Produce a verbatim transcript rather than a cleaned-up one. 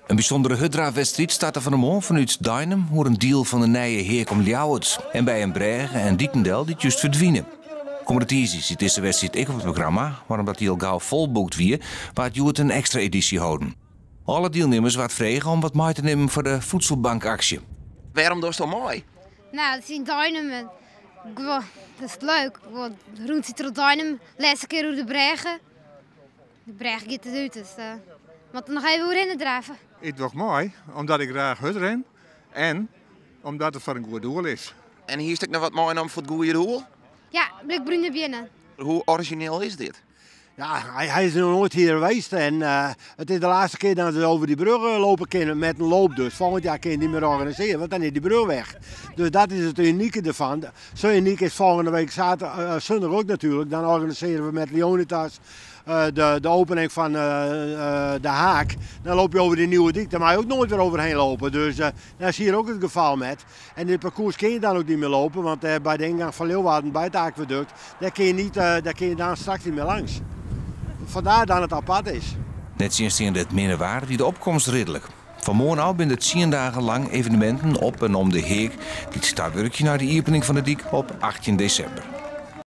Een bijzondere hutdraafwedstrijd startte van de morgen vanuit Duinem, hoe een deel van de nije heer om Ljouwert. En bij een Bregen en Diekendel die juist verdwijnen. Competitie zit deze wedstrijd ik op het programma, maar omdat die al gauw volboekt wie, waard Joert een extra editie houden. Alle deelnemers waren vregen om wat mee te nemen voor de voedselbankactie. Waarom doe je het mooi? Nou, dat is in Duinem. Dat is leuk. Rond zit er op Duinem. De laatste keer door de Bregen. De Bregen gaat het uit, dus uh, moet er nog even hoe rennen drijven. Het wordt mooi, omdat ik graag hut ren en omdat het voor een goed doel is. En hier stuk nog wat mooi om voor het goede doel. Ja, blikbruine binnen. Hoe origineel is dit? Ja, hij, hij is nog nooit hier geweest en uh, het is de laatste keer dat we over die brug lopen kunnen met een loop dus. Volgend jaar kun je niet meer organiseren, want dan is die brug weg. Dus dat is het unieke ervan. Zo uniek is volgende week zaterdag, uh, zondag ook natuurlijk. Dan organiseren we met Leonidas uh, de, de opening van uh, uh, de Haak. Dan loop je over die nieuwe dik, daar mag je ook nooit weer overheen lopen. Dus uh, daar is hier ook het geval met. En dit parcours kun je dan ook niet meer lopen, want uh, bij de ingang van Leeuwarden, bij het aquaduct, daar kun je, niet, uh, daar kun je dan straks niet meer langs. Vandaar dat het apart is. Net sinds het minder waren die de opkomst redelijk. Vanmorgen al binnen het tien dagen lang evenementen op en om de Heek. Die startwerkje naar de opening van de dik op achttien december.